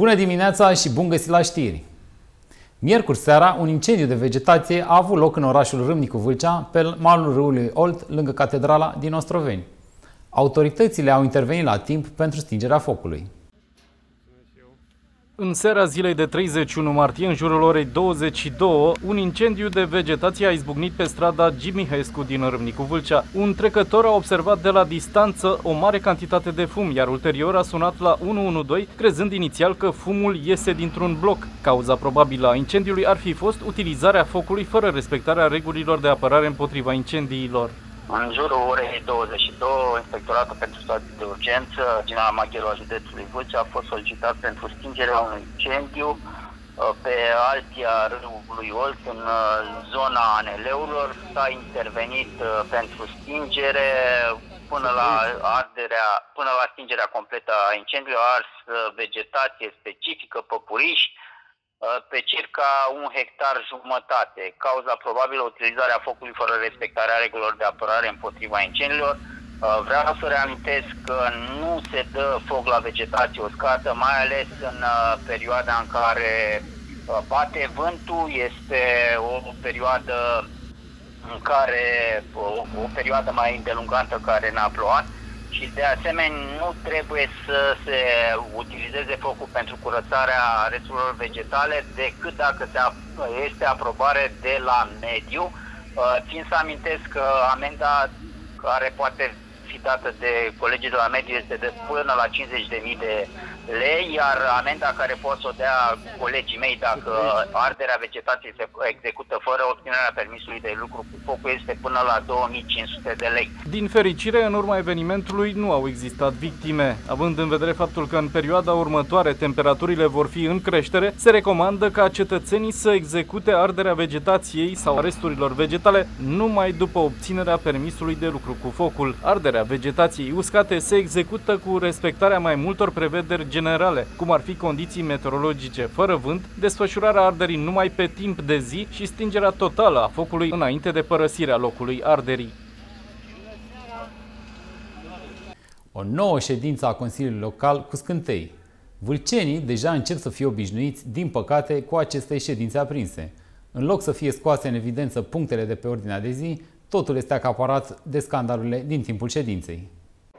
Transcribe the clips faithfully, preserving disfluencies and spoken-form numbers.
Bună dimineața și bun găsit la știri! Miercuri seara, un incendiu de vegetație a avut loc în orașul Râmnicu Vâlcea, pe malul râului Olt, lângă catedrala din Ostroveni. Autoritățile au intervenit la timp pentru stingerea focului. În seara zilei de treizeci și unu martie, în jurul orei douăzeci și două, un incendiu de vegetație a izbucnit pe strada G. Mihescu din Râmnicu Vâlcea. Un trecător a observat de la distanță o mare cantitate de fum, iar ulterior a sunat la unu unu doi, crezând inițial că fumul iese dintr-un bloc. Cauza probabilă a incendiului ar fi fost utilizarea focului fără respectarea regulilor de apărare împotriva incendiilor. În jurul orei douăzeci și două, Inspectoratul pentru Situații de Urgență, General Magherul a județului Vâlcea, a fost solicitat pentru stingerea unui incendiu pe altia râului Olt, în zona aneleurilor. S-a intervenit pentru stingere până la arderea, până la stingerea completă a incendiului, a ars vegetație specifică, păpuriși, pe circa un hectar jumătate. Cauza probabilă utilizarea focului fără respectarea regulilor de apărare împotriva incendiilor. Vreau să reamintesc că nu se dă foc la vegetație uscată, mai ales în perioada în care bate vântul. Este o perioadă în care o, o perioadă mai îndelungată care n-a plouat. Și de asemenea nu trebuie să se utilizeze focul pentru curățarea resturilor vegetale decât dacă se este aprobare de la mediu. Țin să amintesc că amenda care poate fi dată de colegii de la mediu este de până la cincizeci de mii de lei, iar amenda care pot să o dea colegii mei dacă arderea vegetației se execută fără obținerea permisului de lucru cu focul este până la două mii cinci sute de lei. Din fericire, în urma evenimentului nu au existat victime. Având în vedere faptul că în perioada următoare temperaturile vor fi în creștere, se recomandă ca cetățenii să execute arderea vegetației sau resturilor vegetale numai după obținerea permisului de lucru cu focul. Arderea vegetației uscate se execută cu respectarea mai multor prevederi generale, cum ar fi condiții meteorologice fără vânt, desfășurarea arderii numai pe timp de zi și stingerea totală a focului înainte de părăsirea locului arderii. O nouă ședință a Consiliului Local cu scântei. Vâlcenii deja încep să fie obișnuiți, din păcate, cu aceste ședințe aprinse. În loc să fie scoase în evidență punctele de pe ordinea de zi, totul este acaparat de scandalurile din timpul ședinței.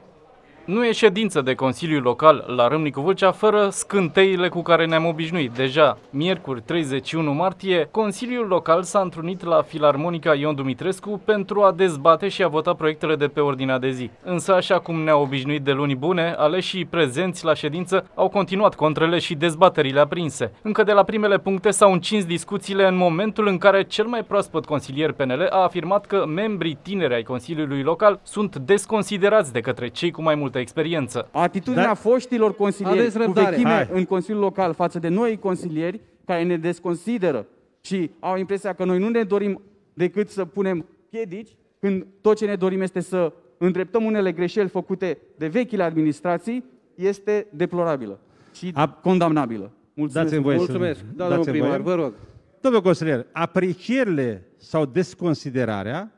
Nu e ședință de Consiliu Local la Râmnicu Vâlcea fără scânteile cu care ne-am obișnuit deja. Miercuri treizeci și unu martie, Consiliul Local s-a întrunit la Filarmonica Ion Dumitrescu pentru a dezbate și a vota proiectele de pe ordinea de zi. Însă, așa cum ne-au obișnuit de luni bune, aleșii prezenți la ședință au continuat contrele și dezbaterile aprinse. Încă de la primele puncte s-au încins discuțiile în momentul în care cel mai proaspăt consilier P N L a afirmat că membrii tineri ai Consiliului Local sunt desconsiderați de către cei cu mai multe experiență. Atitudinea da? foștilor consilieri cu vechime Hai. în Consiliul Local față de noi consilieri care ne desconsideră și au impresia că noi nu ne dorim decât să punem piedici, când tot ce ne dorim este să îndreptăm unele greșeli făcute de vechile administrații, este deplorabilă și A... condamnabilă. Mulțumesc. Dați-mi voie Mulțumesc. Să... Da, domnul primar, vă rog. Domnul consilier, aprecierile sau desconsiderarea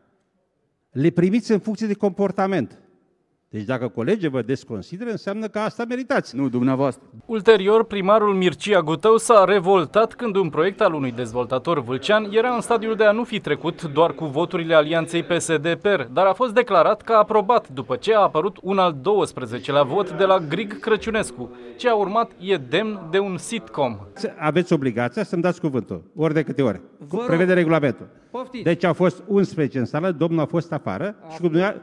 le primiți în funcție de comportament. Deci dacă colegii vă desconsideră, înseamnă că asta meritați. Nu, dumneavoastră. Ulterior, primarul Mircea Gutău s-a revoltat când un proiect al unui dezvoltator vâlcean era în stadiul de a nu fi trecut doar cu voturile alianței P S D-P R, dar a fost declarat ca aprobat după ce a apărut un al douăsprezecelea vot de la Grig Crăciunescu. Ce a urmat e demn de un sitcom. Aveți obligația să-mi dați cuvântul, ori de câte ori. Prevede regulamentul. Poftiți. Deci au fost unsprezece în sală, domnul a fost afară și cu dumneavoastră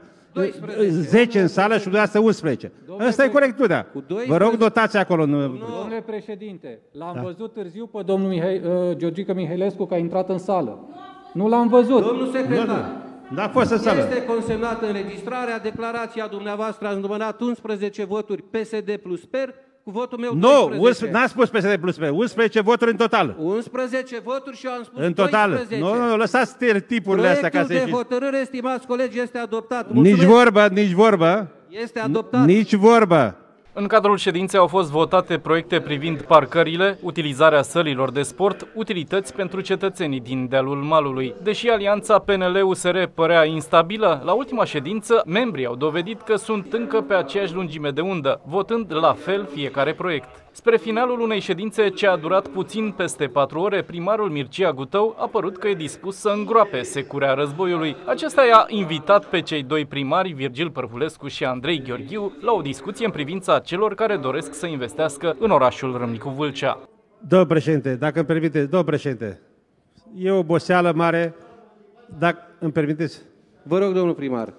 zece în sală și dumneavoastră unsprezece. Asta e corectitudinea. Vă rog, notați acolo. Domnule președinte, l-am da. văzut târziu pe domnul Mihai, uh, Georgica Mihailescu că a intrat în sală. Nu l-am văzut. Domnul secretar, nu, n-a fost în sală. Este consemnată înregistrarea, declarația dumneavoastră, ați numărat unsprezece voturi P S D plus P R, cu votul meu doisprezece. Nu, n-a spus P S D plus P R, unsprezece voturi în total. unsprezece voturi și eu am spus în total. doisprezece. Nu, nu, nu, lăsați tipurile astea ca să Proiectul de hotărâre, stimați colegi, este adoptat. Mulțumesc. Nici vorbă, nici vorbă. Este adoptat. Nici vorbă. În cadrul ședinței au fost votate proiecte privind parcările, utilizarea sălilor de sport, utilități pentru cetățenii din dealul malului. Deși alianța P N L U S R părea instabilă, la ultima ședință, membrii au dovedit că sunt încă pe aceeași lungime de undă, votând la fel fiecare proiect. Spre finalul unei ședințe ce a durat puțin peste patru ore, primarul Mircea Gutău a părut că e dispus să îngroape securea războiului. Acesta i-a invitat pe cei doi primari, Virgil Părvulescu și Andrei Gheorghiu, la o discuție în privința celor care doresc să investească în orașul Râmnicu Vâlcea. Domnul președinte, dacă îmi permite, domnul președinte, e o oboseală mare, dacă îmi permiteți. Vă rog, domnul primar.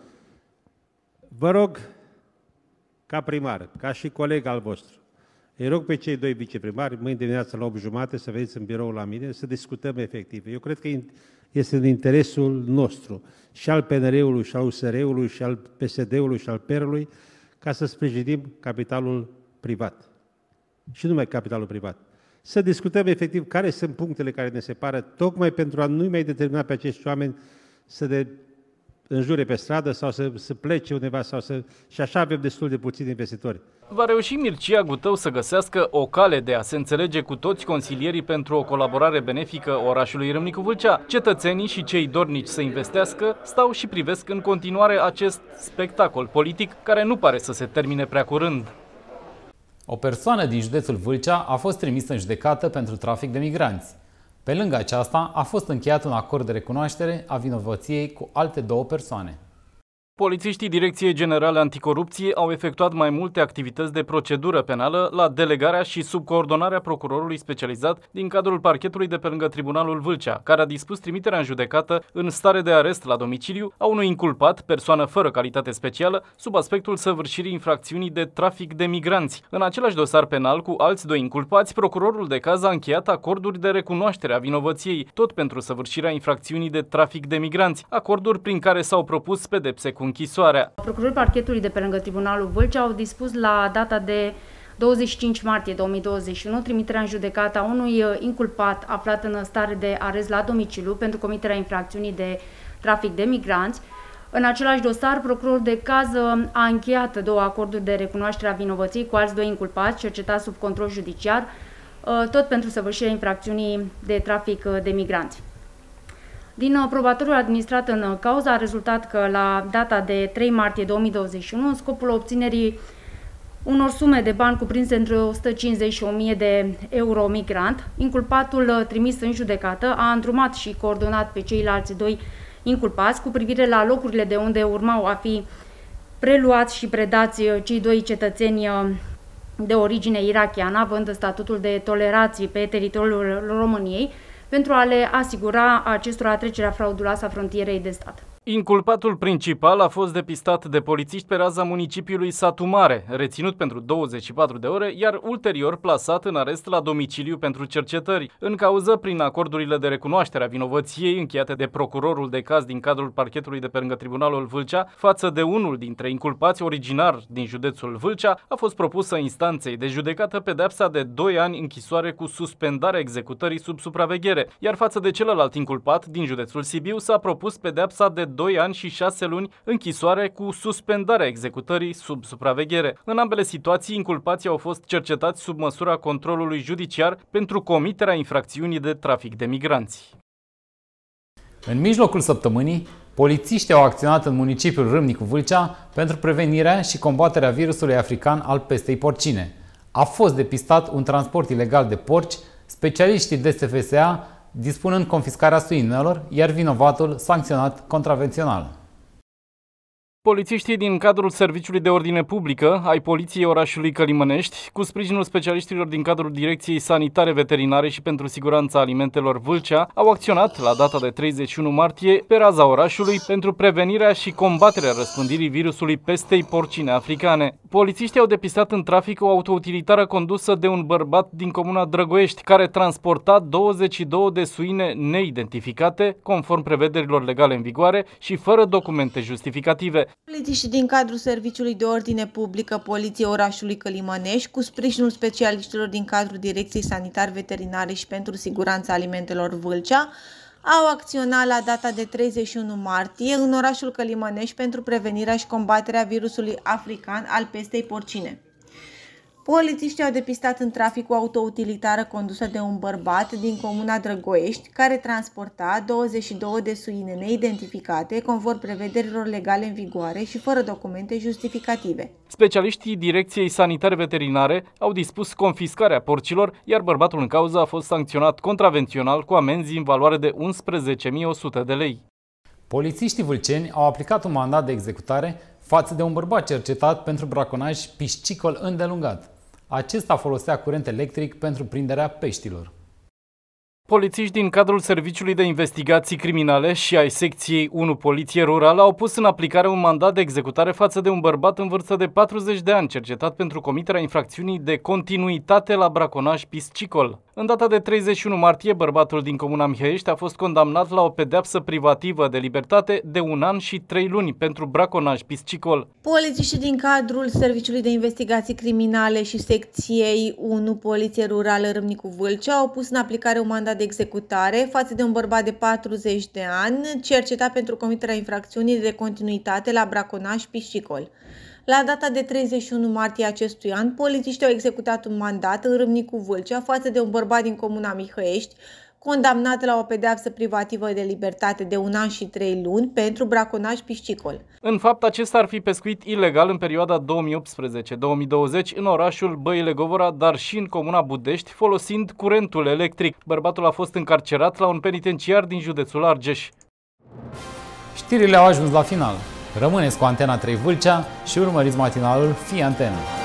Vă rog, ca primar, ca și coleg al vostru, îi rog pe cei doi viceprimari, mâine dimineață la opt jumate, să veniți în birou la mine, să discutăm efectiv. Eu cred că este în interesul nostru, și al P N R-ului, și al U S R-ului, și al P S D-ului, și al P E R-ului, ca să sprijinim capitalul privat. Și numai capitalul privat. Să discutăm efectiv care sunt punctele care ne separă, tocmai pentru a nu mai determina pe acești oameni să ne înjure pe stradă sau să, să plece undeva sau să... Și așa avem destul de puțini investitori. Va reuși Mircea Gutău să găsească o cale de a se înțelege cu toți consilierii pentru o colaborare benefică orașului Râmnicu Vâlcea. Cetățenii și cei dornici să investească stau și privesc în continuare acest spectacol politic care nu pare să se termine prea curând. O persoană din județul Vâlcea a fost trimisă în judecată pentru trafic de migranți. Pe lângă aceasta, a fost încheiat un acord de recunoaștere a vinovăției cu alte două persoane. Polițiștii Direcției Generale Anticorupție au efectuat mai multe activități de procedură penală la delegarea și sub coordonarea procurorului specializat din cadrul parchetului de pe lângă Tribunalul Vâlcea, care a dispus trimiterea în judecată în stare de arest la domiciliu a unui inculpat, persoană fără calitate specială, sub aspectul săvârșirii infracțiunii de trafic de migranți. În același dosar penal cu alți doi inculpați, procurorul de caz a încheiat acorduri de recunoaștere a vinovăției, tot pentru săvârșirea infracțiunii de trafic de migranți, acorduri prin care s-au propus pedepse cu închisoarea. Procurorul parchetului de pe lângă Tribunalul Vâlcea au dispus la data de douăzeci și cinci martie două mii douăzeci și unu trimiterea în judecată a unui inculpat aflat în stare de arest la domiciliu pentru comiterea infracțiunii de trafic de migranți. În același dosar, procurorul de caz a încheiat două acorduri de recunoaștere a vinovăției cu alți doi inculpați cercetați sub control judiciar, tot pentru săvârșirea infracțiunii de trafic de migranți. Din probatoriul administrat în cauză a rezultat că la data de trei martie două mii douăzeci și unu, în scopul obținerii unor sume de bani cuprinse între o sută cincizeci și o mie de euro migrant, inculpatul trimis în judecată a îndrumat și coordonat pe ceilalți doi inculpați cu privire la locurile de unde urmau a fi preluați și predați cei doi cetățeni de origine irachiană, având statutul de tolerație pe teritoriul României, pentru a le asigura acestora trecerea frauduloasă a frontierei de stat. Inculpatul principal a fost depistat de polițiști pe raza municipiului Satu Mare, reținut pentru douăzeci și patru de ore, iar ulterior plasat în arest la domiciliu pentru cercetări. În cauză, prin acordurile de recunoaștere a vinovăției încheiate de procurorul de caz din cadrul parchetului de pe lângă Tribunalul Vâlcea, față de unul dintre inculpați originar din județul Vâlcea, a fost propusă instanței de judecată pedeapsa de doi ani închisoare cu suspendarea executării sub supraveghere, iar față de celălalt inculpat din județul Sibiu s-a propus pedeapsa de doi ani și șase luni închisoare cu suspendarea executării sub supraveghere. În ambele situații, inculpații au fost cercetați sub măsura controlului judiciar pentru comiterea infracțiunii de trafic de migranți. În mijlocul săptămânii, polițiștii au acționat în municipiul Râmnicu Vâlcea pentru prevenirea și combaterea virusului african al pestei porcine. A fost depistat un transport ilegal de porci, specialiștii D S F S A dispunând confiscarea suinelor, iar vinovatul sancționat contravențional. Polițiștii din cadrul Serviciului de Ordine Publică ai Poliției orașului Călimănești, cu sprijinul specialiștilor din cadrul Direcției Sanitare Veterinare și pentru Siguranța Alimentelor Vâlcea, au acționat la data de treizeci și unu martie pe raza orașului pentru prevenirea și combaterea răspândirii virusului pestei porcine africane. Polițiștii au depistat în trafic o autoutilitară condusă de un bărbat din comuna Drăgoiești, care transporta douăzeci și două de suine neidentificate, conform prevederilor legale în vigoare și fără documente justificative. Polițiștii din cadrul Serviciului de Ordine Publică Poliției orașului Călimănești, cu sprijinul specialiștilor din cadrul Direcției Sanitar Veterinare și pentru Siguranța Alimentelor Vâlcea, au acționat la data de treizeci și unu martie în orașul Călimănești pentru prevenirea și combaterea virusului african al pestei porcine. Polițiștii au depistat în trafic o autoutilitară condusă de un bărbat din comuna Drăgoiești, care transporta douăzeci și două de suine neidentificate, conform prevederilor legale în vigoare și fără documente justificative. Specialiștii Direcției Sanitare Veterinare au dispus confiscarea porcilor, iar bărbatul în cauză a fost sancționat contravențional cu amenzi în valoare de unsprezece mii o sută de lei. Polițiștii vâlceni au aplicat un mandat de executare față de un bărbat cercetat pentru braconaj piscicol îndelungat. Acesta folosea curent electric pentru prinderea peștilor. Polițiști din cadrul Serviciului de Investigații Criminale și ai Secției unu Poliție Rurală au pus în aplicare un mandat de executare față de un bărbat în vârstă de patruzeci de ani, cercetat pentru comiterea infracțiunii de continuitate la braconaj piscicol. În data de treizeci și unu martie, bărbatul din comuna Mihăiești a fost condamnat la o pedeapsă privativă de libertate de un an și trei luni pentru braconaj piscicol. Polițiștii din cadrul Serviciului de Investigații Criminale și Secției unu Poliție Rurală Râmnicu Vâlcea au pus în aplicare un mandat de executare față de un bărbat de patruzeci de ani, cercetat pentru comiterea infracțiunii de continuitate la braconaj piscicol. La data de treizeci și unu martie acestui an, polițiștii au executat un mandat în Râmnicu Vâlcea față de un bărbat din comuna Mihăiești, condamnat la o pedeapsă privativă de libertate de un an și trei luni pentru braconaj piscicol. În fapt, acesta ar fi pescuit ilegal în perioada două mii optsprezece două mii douăzeci în orașul Băile Govora, dar și în comuna Budești, folosind curentul electric. Bărbatul a fost încarcerat la un penitenciar din județul Argeș. Știrile au ajuns la final. Rămâneți cu Antena trei Vâlcea și urmăriți matinalul Fii Antenă.